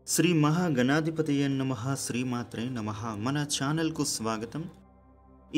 శ్రీ మహాగణాధిపతయ నమః శ్రీమాత్రే నమః. మన ఛానల్కు స్వాగతం. ఈ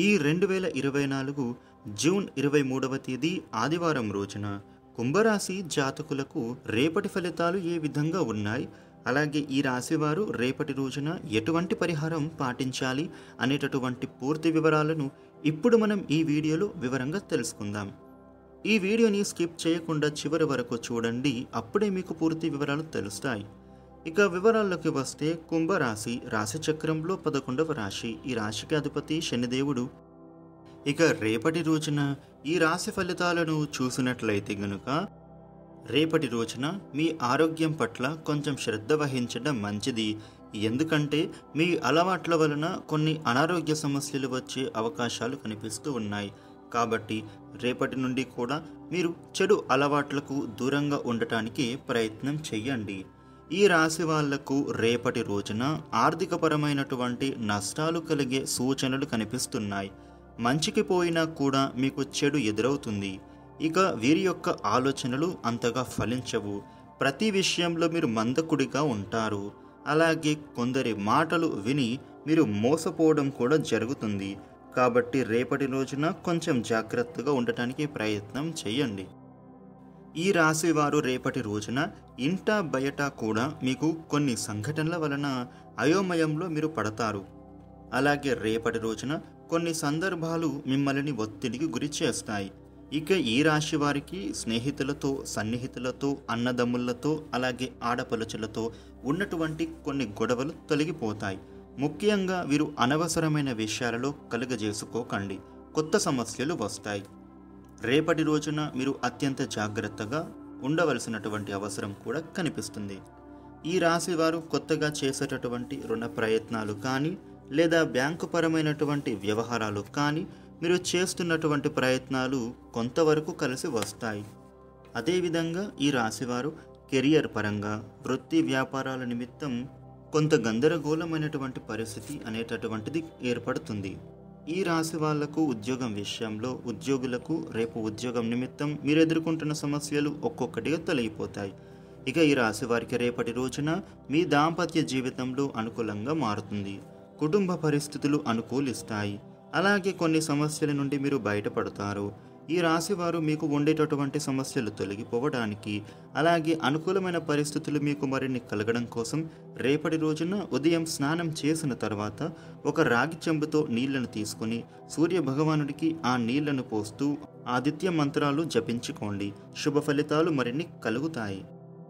2024 జూన్ 23వ తేదీ ఆదివారం రోజున కుంభరాశి జాతకులకు రేపటి ఫలితాలు ఏ విధంగా ఉన్నాయి, అలాగే ఈ రాశివారు రేపటి రోజున ఎటువంటి పరిహారం పాటించాలి అనేటటువంటి పూర్తి వివరాలను ఇప్పుడు మనం ఈ వీడియోలో వివరంగా తెలుసుకుందాం. ఈ వీడియోని స్కిప్ చేయకుండా చివరి వరకు చూడండి, అప్పుడే మీకు పూర్తి వివరాలు తెలుస్తాయి. ఇక వివరాల్లోకి వస్తే, కుంభరాశి రాశి చక్రంలో 11వ రాశి. ఈ రాశికి అధిపతి శనిదేవుడు. ఇక రేపటి రోజున ఈ రాశి ఫలితాలను చూసినట్లయితే గనుక, రేపటి రోజున మీ ఆరోగ్యం పట్ల కొంచెం శ్రద్ధ వహించడం మంచిది. ఎందుకంటే మీ అలవాట్ల వలన కొన్ని అనారోగ్య సమస్యలు వచ్చే అవకాశాలు కనిపిస్తూ ఉన్నాయి. కాబట్టి రేపటి నుండి కూడా మీరు చెడు అలవాట్లకు దూరంగా ఉండటానికి ప్రయత్నం చేయండి. ఈ రాశి వాళ్లకు రేపటి రోజున ఆర్థికపరమైనటువంటి నష్టాలు కలిగే సూచనలు కనిపిస్తున్నాయి. మంచికి పోయినా కూడా మీకు చెడు ఎదురవుతుంది. ఇక వీరి యొక్క ఆలోచనలు అంతగా ఫలించవు. ప్రతి విషయంలో మీరు మందకుడిగా ఉంటారు. అలాగే కొందరి మాటలు విని మీరు మోసపోవడం కూడా జరుగుతుంది. కాబట్టి రేపటి రోజున కొంచెం జాగ్రత్తగా ఉండటానికి ప్రయత్నం చేయండి. ఈ రాశి వారు రేపటి రోజున ఇంట బయట కూడా మీకు కొన్ని సంఘటనల వలన అయోమయంలో మీరు పడతారు. అలాగే రేపటి రోజున కొన్ని సందర్భాలు మిమ్మల్ని ఒత్తిడికి గురి చేస్తాయి. ఇక ఈ రాశి వారికి స్నేహితులతో, సన్నిహితులతో, అన్నదమ్ములతో, అలాగే ఆడపడుచులతో ఉన్నటువంటి కొన్ని గొడవలు తొలగిపోతాయి. ముఖ్యంగా వీరు అనవసరమైన విషయాలలో కలుగజేసుకోకండి. కొత్త సమస్యలు వస్తాయి. రేపటి రోజున మీరు అత్యంత జాగ్రత్తగా ఉండవలసినటువంటి అవసరం కూడా కనిపిస్తుంది. ఈ రాశి వారు కొత్తగా చేసేటటువంటి రుణ ప్రయత్నాలు కానీ, లేదా బ్యాంకు పరమైనటువంటి వ్యవహారాలు కానీ, మీరు చేస్తున్నటువంటి ప్రయత్నాలు కొంతవరకు కలిసి వస్తాయి. అదేవిధంగా ఈ రాశివారు కెరియర్ పరంగా, వృత్తి వ్యాపారాల నిమిత్తం కొంత గందరగోళమైనటువంటి పరిస్థితి అనేటటువంటిది ఏర్పడుతుంది. ఈ రాశి వాళ్లకు ఉద్యోగం విషయంలో, ఉద్యోగులకు రేపు ఉద్యోగం నిమిత్తం మీరు ఎదుర్కొంటున్న సమస్యలు ఒక్కొక్కటిగా తొలగిపోతాయి. ఇక ఈ రాశి వారికి రేపటి రోజున మీ దాంపత్య జీవితంలో అనుకూలంగా మారుతుంది. కుటుంబ పరిస్థితులు అనుకూలిస్తాయి. అలాగే కొన్ని సమస్యల నుండి మీరు బయటపడతారు. ఈ రాశివారు మీకు ఉండేటటువంటి సమస్యలు తొలగిపోవడానికి, అలాగే అనుకూలమైన పరిస్థితులు మీకు మరిన్ని కలగడం కోసం రేపటి రోజున ఉదయం స్నానం చేసిన తర్వాత ఒక రాగి చెంబుతో నీళ్లను తీసుకుని సూర్య భగవానుడికి ఆ నీళ్లను పోస్తూ ఆదిత్య మంత్రాలు జపించుకోండి. శుభ ఫలితాలు మరిన్ని కలుగుతాయి.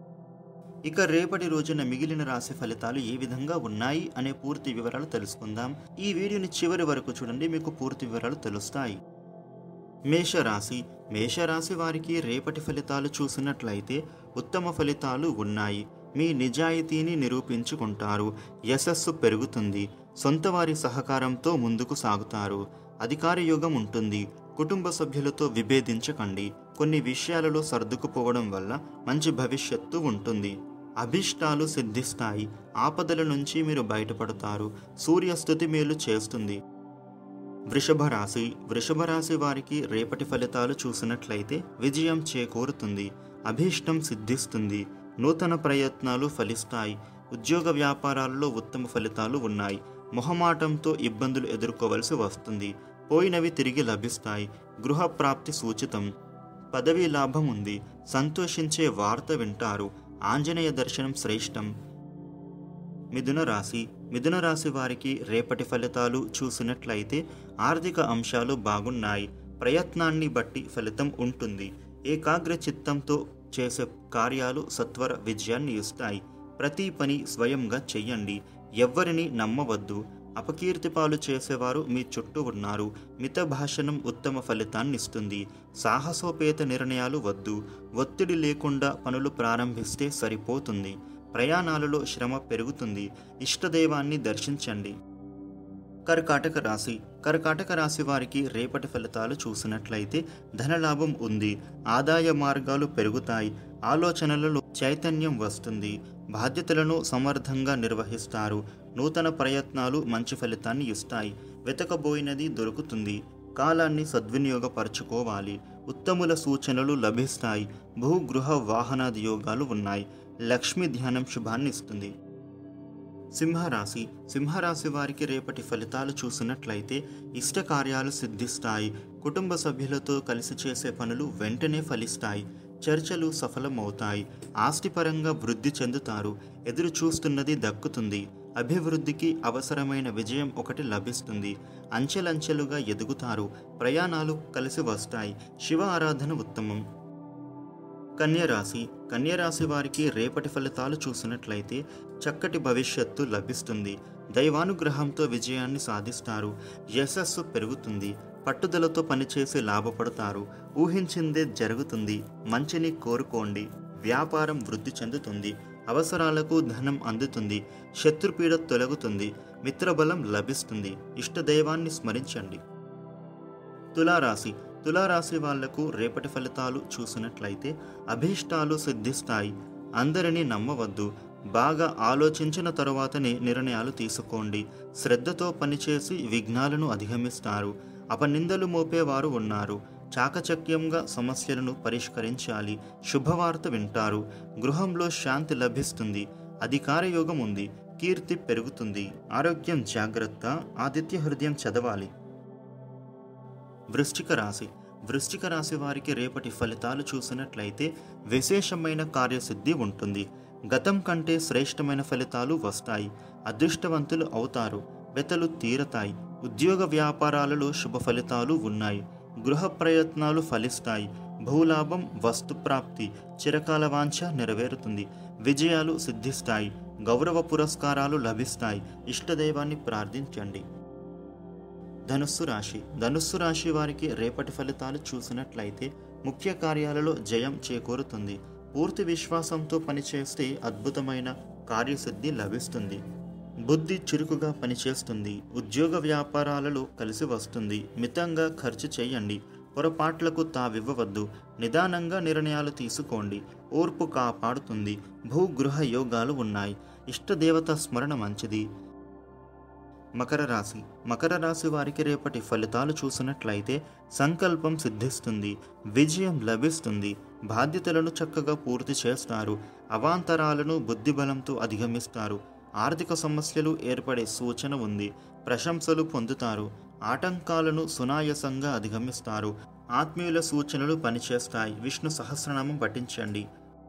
ఇక రేపటి రోజున మిగిలిన రాశి ఫలితాలు ఏ విధంగా ఉన్నాయి అనే పూర్తి వివరాలు తెలుసుకుందాం. ఈ వీడియోని చివరి వరకు చూడండి, మీకు పూర్తి వివరాలు తెలుస్తాయి. మేషరాశి. మేషరాశి వారికి రేపటి ఫలితాలు చూసినట్లయితే ఉత్తమ ఫలితాలు ఉన్నాయి. మీ నిజాయితీని నిరూపించుకుంటారు. యశస్సు పెరుగుతుంది. సొంత వారి సహకారంతో ముందుకు సాగుతారు. అధికార యోగం ఉంటుంది. కుటుంబ సభ్యులతో విభేదించకండి. కొన్ని విషయాలలో సర్దుకుపోవడం వల్ల మంచి భవిష్యత్తు ఉంటుంది. అభిష్టాలు సిద్ధిస్తాయి. ఆపదల నుంచి మీరు బయటపడతారు. సూర్యస్థుతి మేలు చేస్తుంది. వృషభ రాశి. వృషభ రాశి వారికి రేపటి ఫలితాలు చూసినట్లయితే విజయం చేకూరుతుంది. అభీష్టం సిద్ధిస్తుంది. నూతన ప్రయత్నాలు ఫలిస్తాయి. ఉద్యోగ వ్యాపారాలలో ఉత్తమ ఫలితాలు ఉన్నాయి. మొహమాటంతో ఇబ్బందులు ఎదుర్కోవలసి వస్తుంది. పోయినవి తిరిగి లభిస్తాయి. గృహ ప్రాప్తి సూచితం. పదవీ లాభం ఉంది. సంతోషించే వార్త వింటారు. ఆంజనేయ దర్శనం శ్రేష్టం. మిథున రాశి. మిథున రాశి వారికి రేపటి ఫలితాలు చూసినట్లయితే ఆర్థిక అంశాలు బాగున్నాయి. ప్రయత్నాన్ని బట్టి ఫలితం ఉంటుంది. ఏకాగ్ర చిత్తంతో చేసే కార్యాలు సత్వర విజయాన్ని ఇస్తాయి. ప్రతి పని స్వయంగా చెయ్యండి. ఎవ్వరిని నమ్మవద్దు. అపకీర్తి పాలు చేసేవారు మీ చుట్టూ ఉన్నారు. మిత భాషణం ఉత్తమ ఫలితాన్ని ఇస్తుంది. సాహసోపేత నిర్ణయాలు వద్దు. ఒత్తిడి లేకుండా పనులు ప్రారంభిస్తే సరిపోతుంది. ప్రయాణాలలో శ్రమ పెరుగుతుంది. ఇష్టదైవాన్ని దర్శించండి. కర్కాటక రాశి. కర్కాటక రాశి వారికి రేపటి ఫలితాలు చూసినట్లయితే ధనలాభం ఉంది. ఆదాయ మార్గాలు పెరుగుతాయి. ఆలోచనలలో చైతన్యం వస్తుంది. బాధ్యతలను సమర్థంగా నిర్వహిస్తారు. నూతన ప్రయత్నాలు మంచి ఫలితాన్ని ఇస్తాయి. వెతకబోయినది దొరుకుతుంది. కాలాన్ని సద్వినియోగపరచుకోవాలి. ఉత్తముల సూచనలు లభిస్తాయి. భూగృహ వాహనాది యోగాలు ఉన్నాయి. లక్ష్మీ ధ్యానం శుభాన్ని ఇస్తుంది. సింహరాశి సింహరాశి వారికి రేపటి ఫలితాలు చూసినట్లయితే ఇష్ట కార్యాలు సిద్ధిస్తాయి. కుటుంబ సభ్యులతో కలిసి చేసే పనులు వెంటనే ఫలిస్తాయి. చర్చలు సఫలమవుతాయి. ఆస్తిపరంగా వృద్ధి చెందుతారు. ఎదురు చూస్తున్నది దక్కుతుంది. అభివృద్ధికి అవసరమైన విజయం ఒకటి లభిస్తుంది. అంచెలంచెలుగా ఎదుగుతారు. ప్రయాణాలు కలిసి వస్తాయి. శివ ఆరాధన ఉత్తమం. కన్యరాశి వారికి రేపటి ఫలితాలు చూసినట్లయితే చక్కటి భవిష్యత్తు లభిస్తుంది. దైవానుగ్రహంతో విజయాన్ని సాధిస్తారు. యశస్సు పెరుగుతుంది. పట్టుదలతో పనిచేసి లాభపడతారు. ఊహించిందే జరుగుతుంది. మంచిని కోరుకోండి. వ్యాపారం వృద్ధి చెందుతుంది. అవసరాలకు ధనం అందుతుంది. శత్రుపీడ తొలగుతుంది. మిత్రబలం లభిస్తుంది. ఇష్టదైవాన్ని స్మరించండి. తులారాశి వాళ్లకు రేపటి ఫలితాలు చూసినట్లయితే అభీష్టాలు సిద్ధిస్తాయి. అందరినీ నమ్మవద్దు. బాగా ఆలోచించిన తరువాతనే నిర్ణయాలు తీసుకోండి. శ్రద్ధతో పనిచేసి విఘ్నాలను అధిగమిస్తారు. అపనిందలు మోపేవారు ఉన్నారు. చాకచక్యంగా సమస్యలను పరిష్కరించాలి. శుభవార్త వింటారు. గృహంలో శాంతి లభిస్తుంది. అధికార యోగం ఉంది. కీర్తి పెరుగుతుంది. ఆరోగ్యం జాగ్రత్త. ఆదిత్య హృదయం చదవాలి. వృశ్చిక రాశి వారికి రేపటి ఫలితాలు చూసినట్లయితే విశేషమైన కార్యసిద్ధి ఉంటుంది. గతం కంటే శ్రేష్టమైన ఫలితాలు వస్తాయి. అదృష్టవంతులు అవుతారు. బెతలు తీరతాయి. ఉద్యోగ వ్యాపారాలలో శుభ ఫలితాలు ఉన్నాయి. గృహ ప్రయత్నాలు ఫలిస్తాయి. భూలాభం, వస్తుప్రాప్తి, చిరకాల వాంఛ నెరవేరుతుంది. విజయాలు సిద్ధిస్తాయి. గౌరవ పురస్కారాలు లభిస్తాయి. ఇష్టదైవాన్ని ప్రార్థించండి. ధనుస్సు రాశి వారికి రేపటి ఫలితాలు చూసినట్లయితే ముఖ్య కార్యాలలో జయం చేకూరుతుంది. పూర్తి విశ్వాసంతో పనిచేస్తే అద్భుతమైన కార్యసిద్ధి లభిస్తుంది. బుద్ధి చురుకుగా పనిచేస్తుంది. ఉద్యోగ వ్యాపారాలలో కలిసి వస్తుంది. మితంగా ఖర్చు చేయండి. పొరపాట్లకు తావివ్వవద్దు. నిదానంగా నిర్ణయాలు తీసుకోండి. ఓర్పు కాపాడుతుంది. భూగృహ యోగాలు ఉన్నాయి. ఇష్టదేవత స్మరణ మంచిది. మకర రాశి వారికి రేపటి ఫలితాలు చూసినట్లయితే సంకల్పం సిద్ధిస్తుంది. విజయం లభిస్తుంది. బాధ్యతలను చక్కగా పూర్తి చేస్తారు. అవాంతరాలను బుద్ధిబలంతో అధిగమిస్తారు. ఆర్థిక సమస్యలు ఏర్పడే సూచన ఉంది. ప్రశంసలు పొందుతారు. ఆటంకాలను సునాయాసంగా అధిగమిస్తారు. ఆత్మీయుల సూచనలు పనిచేస్తాయి. విష్ణు సహస్రనామం పఠించండి.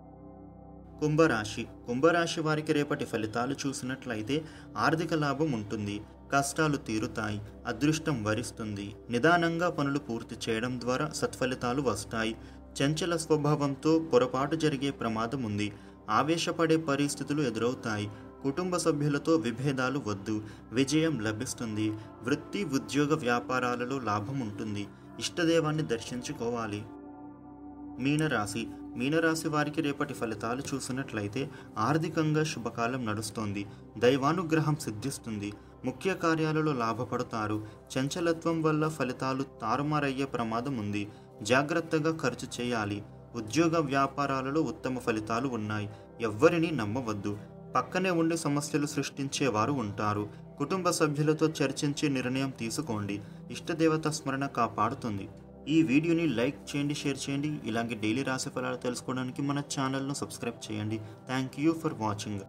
కుంభరాశి వారికి రేపటి ఫలితాలు చూసినట్లయితే ఆర్థిక లాభం ఉంటుంది. కష్టాలు తీరుతాయి. అదృష్టం వరిస్తుంది. నిదానంగా పనులు పూర్తి చేయడం ద్వారా సత్ఫలితాలు వస్తాయి. చంచల స్వభావంతో పొరపాటు జరిగే ప్రమాదం ఉంది. ఆవేశపడే పరిస్థితులు ఎదురవుతాయి. కుటుంబ సభ్యులతో విభేదాలు వద్దు. విజయం లభిస్తుంది. వృత్తి, ఉద్యోగ వ్యాపారాలలో లాభం ఉంటుంది. ఇష్టదేవాన్ని దర్శించుకోవాలి. మీనరాశి వారికి రేపటి ఫలితాలు చూసినట్లయితే ఆర్థికంగా శుభకాలం నడుస్తోంది. దైవానుగ్రహం సిద్ధిస్తుంది. ముఖ్య కార్యాలలో లాభపడతారు. చంచలత్వం వల్ల ఫలితాలు తారుమారయ్యే ప్రమాదం ఉంది. జాగ్రత్తగా ఖర్చు చేయాలి. ఉద్యోగ వ్యాపారాలలో ఉత్తమ ఫలితాలు ఉన్నాయి. ఎవ్వరినీ నమ్మవద్దు. పక్కనే ఉండి సమస్యలు సృష్టించేవారు ఉంటారు. కుటుంబ సభ్యులతో చర్చించి నిర్ణయం తీసుకోండి. ఇష్టదేవత స్మరణ కాపాడుతుంది. ఈ వీడియోని లైక్ చేయండి, షేర్ చేయండి. ఇలాంటి డైలీ రాశి ఫలాలు తెలుసుకోవడానికి మన ఛానల్ను సబ్స్క్రైబ్ చేయండి. Thank you for watching.